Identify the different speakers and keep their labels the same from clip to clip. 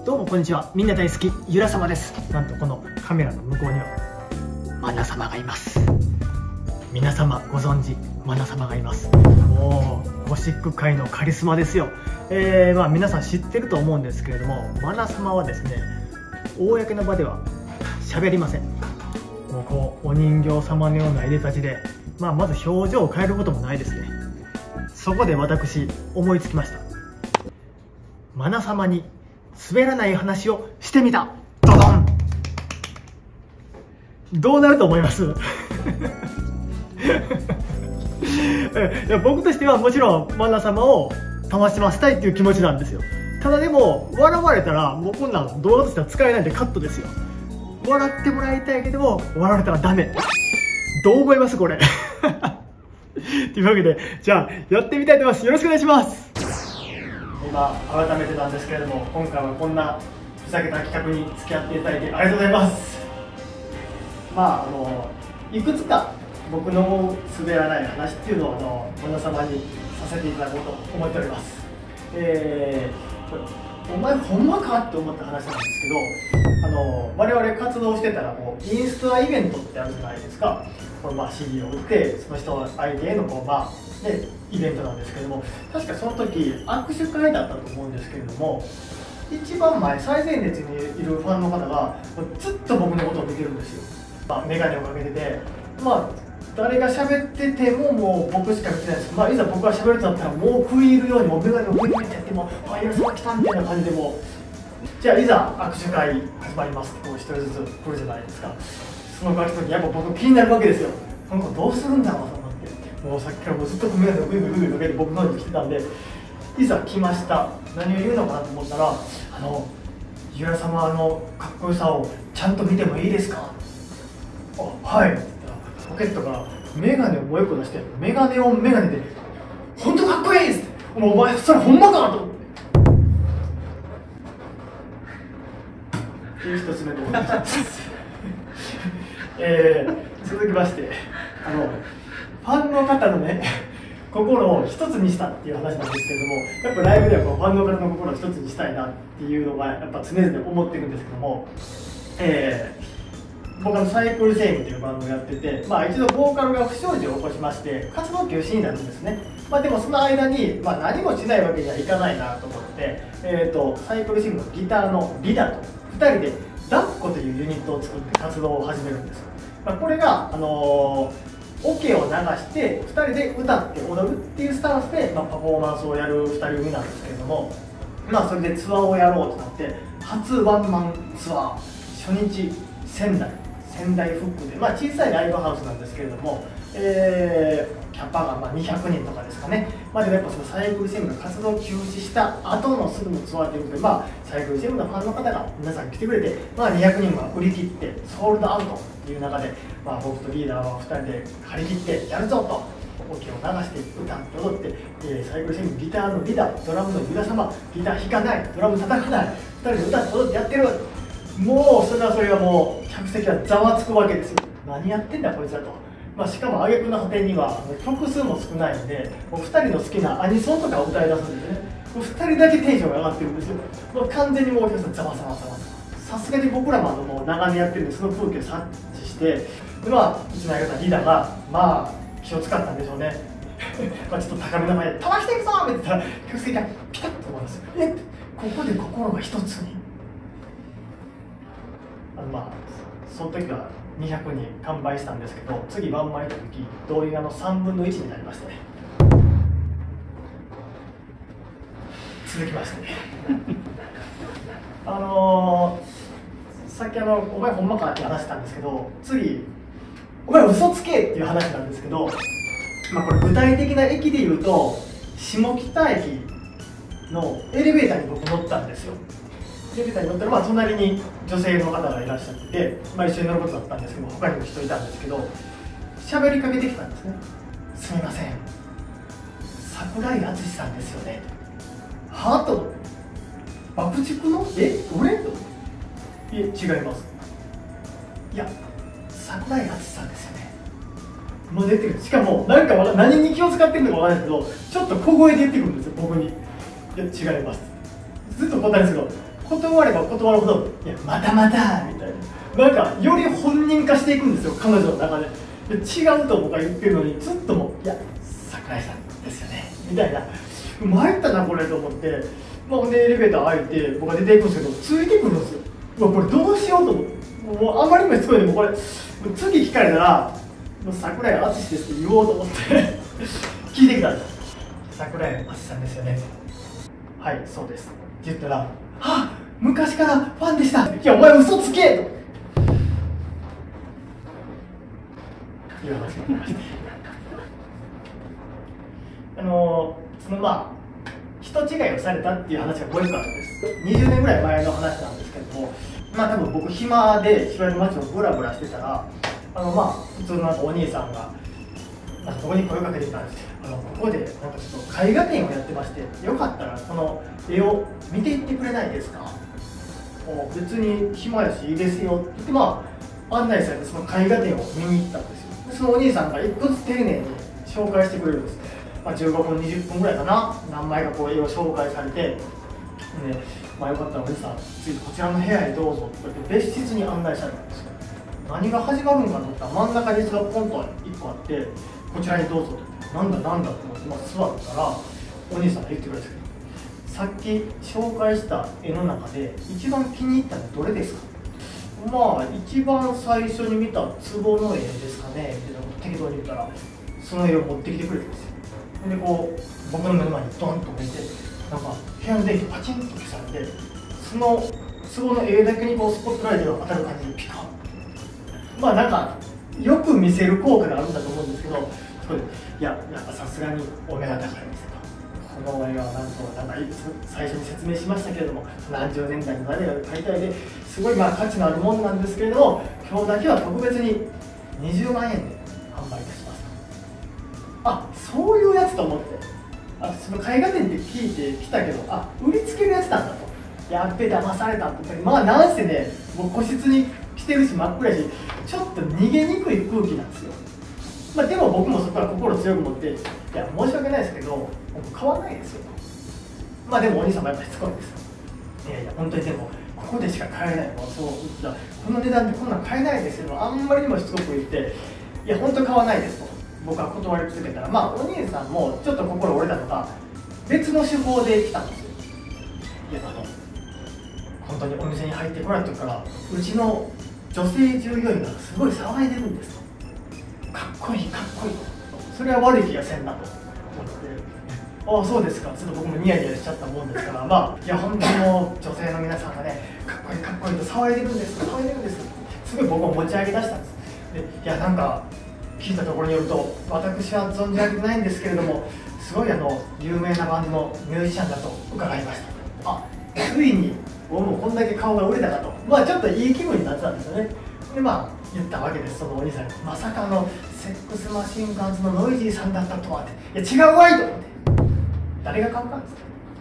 Speaker 1: どうもこんにちは。みんな大好きゆら様です。なんとこのカメラの向こうにはマナ様がいます。皆様ご存知マナ様がいます。もうゴシック界のカリスマですよ。皆さん知ってると思うんですけれども、マナ様はですね、公の場では喋りません。もうこうお人形様のようないでたちで、まず表情を変えることもないですね。そこで私思いつきました。マナ様に滑らない話をしてみた。ドドン。どうなると思います？いや、僕としてはもちろんマナ様を楽しませたいっていう気持ちなんですよ。ただでも笑われたらもうこんなん動画としては使えないんでカットですよ。笑ってもらいたいけども笑われたらダメ。どう思いますこれ？というわけでじゃあやってみたいと思います。よろしくお願いします。今改めてなんですけれども、今回はこんなふざけた企画に付き合っていただいてありがとうございます。いくつか僕の滑らない話っていうのを皆様にさせていただこうと思っております。お前ほんまかって思った話なんですけど、我々活動してたらこうインスタイベントってあるじゃないですか。CD を売ってその人相手へのイベントなんですけども、確かその時握手会だったと思うんですけれども、一番前最前列にいるファンの方がずっと僕のことを見てるんですよ。眼鏡をかけてて、誰が喋っててももう僕しか見てないですけど、いざ僕が喋るとなったらもう食い入るようにもう眼鏡をグイグイってやっても「あ、よろしく来た」みたいな感じで、もうじゃあいざ握手会始まりますってこう一人ずつ来るじゃないですか。その時にやっぱ僕気になるわけですよ。この子どうするんだろうと思って、もうさっきからもうずっと眼鏡をグイグイグイグイかけて僕の方に来てたんで、いざ来ました。何を言うのかなと思ったら「ゆら様かっこよさをちゃんと見てもいいですか?」あ、はいって言ったらポケットからメガネをもう一個出して、メガネオンメガネで「本当かっこいい!」っつって、「お前それほんまか?」と思ってっていう一つ目のお話です。続きましてファンの方のね心を一つにしたっていう話なんですけれども、やっぱライブではファンの方の心を一つにしたいなっていうのがやっぱ常々思ってるんですけども、僕はサイクルセイムというバンドをやってて、一度ボーカルが不祥事を起こしまして活動休止になるんですね。でもその間に、何もしないわけにはいかないなと思って、サイクルセイムのギターのリダと2人でダッコというユニットを作って活動を始めるんです。これがオケを流して2人で歌って踊るっていうスタンスで、パフォーマンスをやる2人組なんですけれども、それでツアーをやろうとなって初ワンマンツアー、初日仙台フックで、小さいライブハウスなんですけれども、キャパが200人とかですかね。でもやっぱそのサイクルセムの活動を休止した後のすぐのツアーということで、サイクルセムのファンの方が皆さん来てくれて、200人は売り切ってソールドアウトっていう中で、僕とリーダーは2人で張り切ってやるぞと。オケを流して歌って踊って、サイクルセムギターのリーダー、ドラムのゆら様、ギター弾かない、ドラム叩かない、2人で歌って踊ってやってる。もうそれはもう客席はざわつくわけですよ。何やってんだこいつだと。しかも挙句の果てには曲数も少ないんで、もう2人の好きなアニソンとかを歌い出すんですね。もう2人だけテンションが上がってるんですよ。もう完全にもうお客さんざわざわざわ。さすがに僕らももう長年やってるんでその空気を察知して、うちの相方リーダーが気を使ったんでしょうね。ちょっと高めの前で「飛ばしていくぞ!」って言ったら客席がピタッと思います。ここで心が一つに。その時は200人完売したんですけど、次ワンマン行った時動員が3分の1になりましてね。続きましてねさっきお前ほんまかって話したんですけど、次お前嘘つけっていう話なんですけど、これ具体的な駅で言うと下北駅のエレベーターに僕乗ったんですよ。エレベーターに乗ったら隣に女性の方がいらっしゃってて、一緒に乗ることだったんですけど、他にも人いたんですけど、喋りかけてきたんですね。すみません、桜井敦さんですよね。はぁと思って、爆竹の俺と。いえ、違います。いや、桜井敦さんですよね。もう出てくる。しかも何に気を使ってるのかわからないですけど、ちょっと小声で言ってくるんですよ、僕に。いや、違います。ずっと答えるんですけど、 断れば断るほど「いやまたまた」みたいな、なんかより本人化していくんですよ、彼女の中で。で違うと僕は言ってるのにずっともう「いや桜井さんですよね」みたいな、参ったなこれと思って、まあ、ほんでエレベーター開いて僕が出ていくんですけど、ついてくるんですよ。うわこれどうしようと思って、もうあんまりにもしつこいんで、もうこれ次聞かれたら「もう桜井敦です」って言おうと思って聞いてきたんです。桜井敦さんですよね。はいそうですって言ったら「あ昔からファンでした」いやお前嘘つけという話がありましてそのまあ人違いをされたっていう話がもう一個あるんです。20年ぐらい前の話なんですけども、まあ多分僕暇で芝居の街をブラブラしてたらまあ普通のなんかお兄さんがそこに声をかけてきたんです。ここでなんかちょっと絵画展をやってまして、よかったらこの絵を見ていってくれないですか。別に暇やしいいですよって言って、まあ案内されてその絵画展を見に行ったんですよ。でそのお兄さんが一個ずつ丁寧に紹介してくれるんです。まあ、15分20分ぐらいかな、何枚かこう絵を紹介されて、でまあ、よかったらお兄さん次こちらの部屋へどうぞって言って別室に案内されたんですよ。何が始まるんかと思ったら真ん中に椅子がポンと1個あって、こちらにどうぞって言って、なんだなんだって思って、まあ、座ったらお兄さんが言ってくれたんですけど、さっき紹介した絵の中で一番気に入ったのはどれですか。まあ一番最初に見た壺の絵ですかねって適当に言ったら、その絵を持ってきてくれたんですよ。でこう僕の目の前にドンと置いて、なんか部屋の電気パチンと消されて、その壺の絵だけにこうスポットライトが当たる感じでピカッ、まあなんかよく見せる効果があるんだと思うんですけど、それでいややっぱさすがにお目が高いですと。この絵はなんとなんか最初に説明しましたけれども、何十年代の誰が描いた絵ですごいまあ価値のあるものなんですけれども、今日だけは特別に20万円で販売いたします。あ、そういうやつと思って、その絵画展って聞いてきたけど、売りつけるやつなんだと。やっべ騙されたって、まあなんせね、もう個室に来てるし真っ暗やし、ちょっと逃げにくい空気なんですよ。まあでも僕もそこから心強く持って、いや申し訳ないですけど僕買わないですよと。まあでもお兄さんもやっぱりしつこいんです。いやいや本当にでもここでしか買えないの、そうこの値段でこんなん買えないですよ、あんまりにもしつこく言って、いや本当に買わないですと僕は断り続けたら、まあお兄さんもちょっと心折れたのか別の手法で来たんですよ。いや本当にお店に入ってこられた時からうちの女性従業員がすごい騒いでるんですと。かっこいいかっこいい、それは悪い気がせんなと思って、ああそうですか、ちょっと僕もニヤニヤしちゃったもんですから、まあいや本当にもう女性の皆さんがねかっこいいかっこいいと騒いでるんです騒いでるんです、すごい僕を持ち上げ出したんです。でいやなんか聞いたところによると、私は存じ上げてないんですけれども、すごい有名なバンドのミュージシャンだと伺いました。ついにもうこんだけ顔が売れたかと、まあちょっといい気分になってたんですよね。でまあ言ったわけです、そのお兄さんに。まさかセックスマシンガンズのノイジーさんだったとはって。いや違うわいと思って、誰が買うかんですか。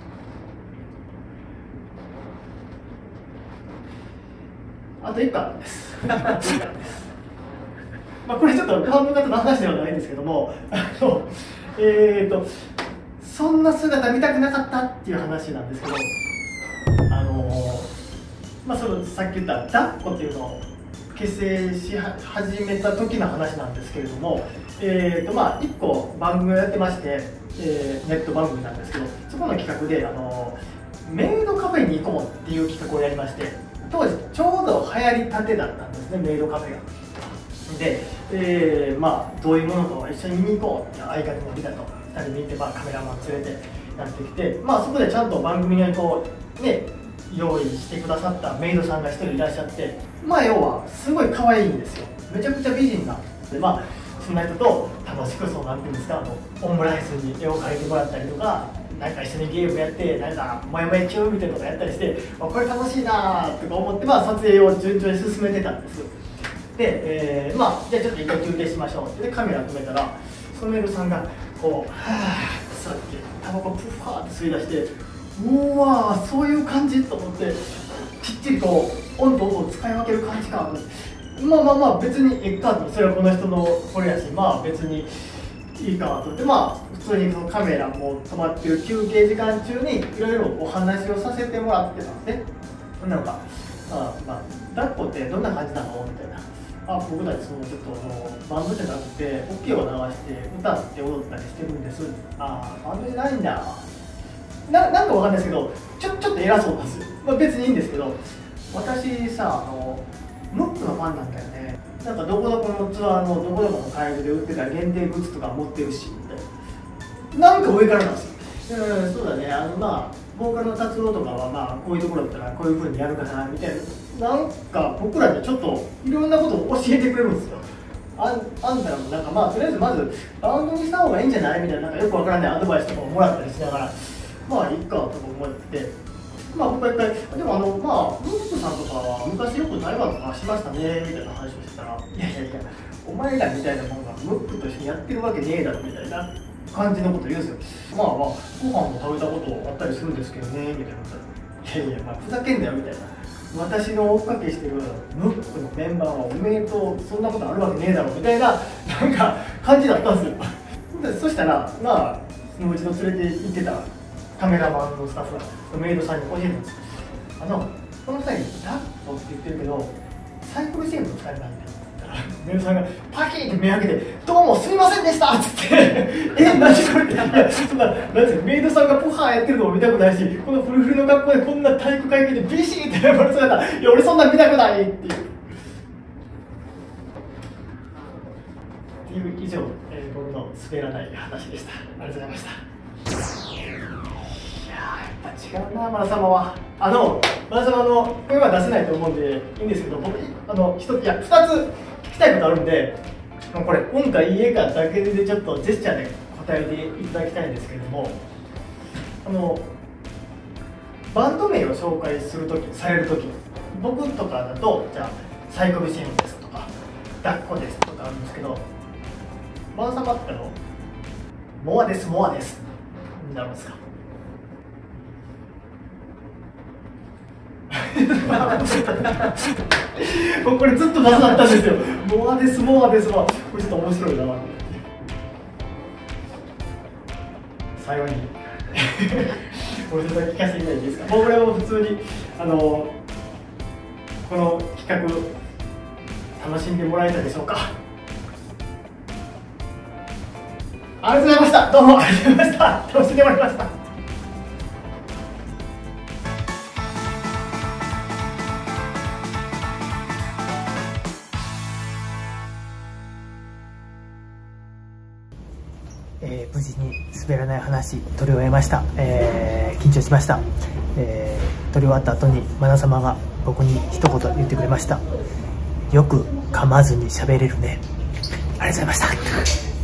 Speaker 1: あと1個あるんですまあこれちょっと半分方の話ではないんですけども、そんな姿見たくなかったっていう話なんですけど、まあそのさっき言った抱っこっていうのを結成し始めた時の話なんですけれども、まあ1個番組をやってまして、ネット番組なんですけど、そこの企画でメイドカフェに行こうっていう企画をやりまして、当時ちょうど流行りたてだったんですね、メイドカフェが。で、まあどういうものと一緒に見に行こうって相方も見たと2人見て、まあ、カメラマン連れてやってきて、まあそこでちゃんと番組にこうね用意してくださったメイドさんが1人いらっしゃって、まあ要はすごい可愛いんですよ、めちゃくちゃ美人なで、まあそんな人と楽しくなんていうんですか、オムライスに絵を描いてもらったりとか、なんか一緒にゲームやってなんかもやもやキューみたいなのとかやったりして、これ楽しいなとか思って、まあ撮影を順調に進めてたんです。で、まあじゃあちょっと一回休憩しましょうってカメラ止めたら、そのメイドさんがこうはぁって座ってタバコプッファーって吸い出して、うわーそういう感じと思って、きっちりとオンとオフを使い分ける感じかと思って、まあまあまあ別にえっかと、それはこの人のこれやし、まあ別にいいかと思って、まあ普通にそのカメラも止まってる休憩時間中にいろいろお話をさせてもらってたんですね。 女の子が抱っこってどんな感じなのみたいな。僕たちちょっとバンドじゃなくてオケを流して歌って踊ったりしてるんです。バンドじゃないんだ。なんかわかんないですけど、ちょっと偉そうなんですよ。別にいいんですけど、私さムックのファンなんだよね。なんかどこどこのツアーのどこどこの会場で売ってた限定グッズとか持ってるしみたいな。なんか上からなんですよ。そうだね、ボーカルの達郎とかはこういうところだったらこういう風にやるかなみたいな、なんか僕らにちょっといろんなことを教えてくれるんですよ。あんたらもなんかとりあえずまずバンドにした方がいいんじゃないみたいな、なんかよくわからないアドバイスとかももらったりしながら、いいかとか思って、僕は一回でもムックさんとかは昔よく対話とかしましたねみたいな話をしてたら、いやお前らみたいなもんがムックと一緒にやってるわけねえだろみたいな感じのこと言うんですよ。ご飯も食べたことあったりするんですけどねみたいな。いやふざけんなよみたいな。私の追っかけしてるムックのメンバーはおめえとそんなことあるわけねえだろみたいななんか感じだったんですよ。そしたらそのうちの連れて行ってたカメラマンのスタッフがメイドさんに教えたんです。この2人ダッコって言ってるけどサイクルシェープの2人なんだよ。メイドさんがパキーって目開けて「どうもすみませんでした」っつって「何これ」って、なんですか、メイドさんがポカーやってるのも見たくないし、このフルフルの学校でこんな体育会系でビシーってやる姿、いや俺そんな見たくないっていう。以上、僕の滑らない話でした。ありがとうございました。やっぱ違うな、マラ様は。マラ様声は出せないと思うんでいいんですけど、僕2つ聞きたいことあるんで、これ音かいいえかだけでちょっとジェスチャーで答えていただきたいんですけれども、バンド名を紹介されるとき、僕とかだとじゃあサイクルシェームですとか抱っこですとかあるんですけど、マラ様ってモアですになるんですか？これずっと謎だったんですよ。モアですはこれちょっと面白いな。最後にもうちょっと聞かせていただいていいですか？僕らも普通にこの企画楽しんでもらえたでしょうか？ありがとうございました。どうもありがとうございました。楽しんでもらいました。無事に滑らない話撮り終えました。緊張しました。撮り終わった後にマナ様が僕に一言言ってくれました。よく噛まずに喋れるね。ありがとうございました。